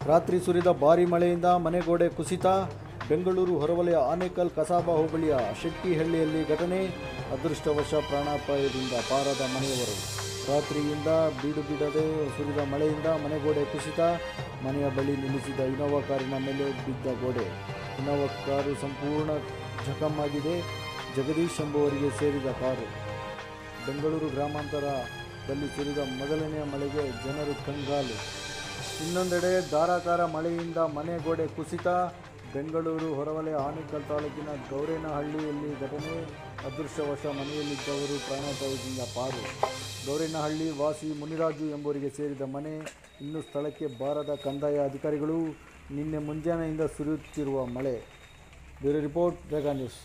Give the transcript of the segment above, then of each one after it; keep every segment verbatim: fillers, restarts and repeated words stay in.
ರಾತ್ರಿ ಸುರಿದ ಭಾರೀ ಮಳೆಯಿಂದ ಮನೆಗೋಡೆ ಕುಸಿತ. ಬೆಂಗಳೂರು ಹೊರವಲಯ ಆನೇಕಲ್ ಕಸಾಬಾ ಹೋಬಳಿಯ ಶೆಟ್ಟಿಹಳ್ಳಿಯಲ್ಲಿ ಘಟನೆ. ಅದೃಷ್ಟವಶ ಪ್ರಾಣಾಪಾಯದಿಂದ ಪಾರಾದ ಮನೆಯವರು. ರಾತ್ರಿಯಿಂದ ಬೀಡು ಬಿಡದೆ ಸುರಿದ ಮಳೆಯಿಂದ ಮನೆಗೋಡೆ ಕುಸಿತ. ಮನೆಯ ಬಳಿ ನಿಲ್ಲಿಸಿದ ಇನೋವಾ ಕಾರಿನ ಮೇಲೆ ಬಿದ್ದ ಗೋಡೆ. ಇನೋವಾ ಕಾರು ಸಂಪೂರ್ಣ ಜಖಮ್ಮಾಗಿದೆ. ಜಗದೀಶ್ ಎಂಬುವರಿಗೆ ಸೇರಿದ ಕಾರು. ಬೆಂಗಳೂರು ಗ್ರಾಮಾಂತರದಲ್ಲಿ ಸುರಿದ ಮೊದಲನೆಯ ಮಳೆಗೆ ಜನರು ಕಂಗಾಲು. ಇನ್ನೊಂದೆಡೆ ಧಾರಾಕಾರ ಮಳೆಯಿಂದ ಮನೆಗೋಡೆ ಕುಸಿತ. ಬೆಂಗಳೂರು ಹೊರವಲಯ ಆನೇಕಲ್ ತಾಲೂಕಿನ ಗೌರೇನಹಳ್ಳಿಯಲ್ಲಿ ಘಟನೆ. ಅದೃಷ್ಟವಶ ಮನೆಯಲ್ಲಿದ್ದವರು ಪ್ರಾಣಾಪಾಯದಿಂದ ಪಾರು. ಗೌರೇನಹಳ್ಳಿ ವಾಸಿ ಮುನಿರಾಜು ಎಂಬುವರಿಗೆ ಸೇರಿದ ಮನೆ. ಇನ್ನು ಸ್ಥಳಕ್ಕೆ ಬಾರದ ಕಂದಾಯ ಅಧಿಕಾರಿಗಳು. ನಿನ್ನೆ ಮುಂಜಾನೆಯಿಂದ ಸುರಿಯುತ್ತಿರುವ ಮಳೆ. ಬ್ಯೂರೋ ರಿಪೋರ್ಟ್, ಬೇಗ ನ್ಯೂಸ್.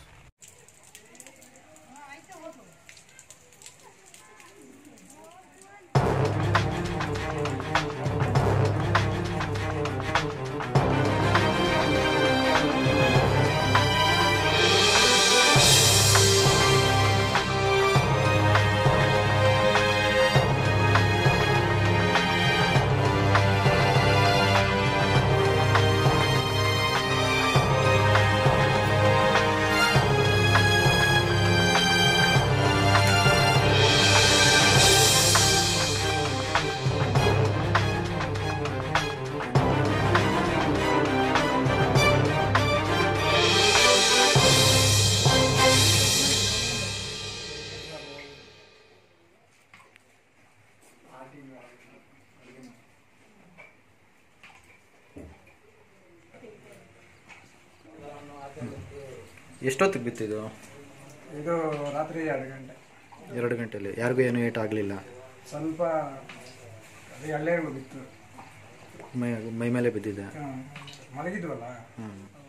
ಎಷ್ಟೊತ್ತಿಗೆ ಬಿತ್ತಿದ್ದು? ಇದು ರಾತ್ರಿ ಎರಡು ಗಂಟೆ ಎರಡು ಗಂಟೆಯಲ್ಲಿ ಯಾರಿಗೂ ಏನು ಏಟ್ ಆಗಲಿಲ್ಲ? ಸ್ವಲ್ಪ ಅದು ಎಳ್ಳೆರಿಗೂ ಬಿತ್ತು. ಮೈ ಮೈ ಮೇಲೆ ಬಿದ್ದಿದೆ. ಮಲಗಿದ್ವಲ್ಲ. ಹ್ಞೂ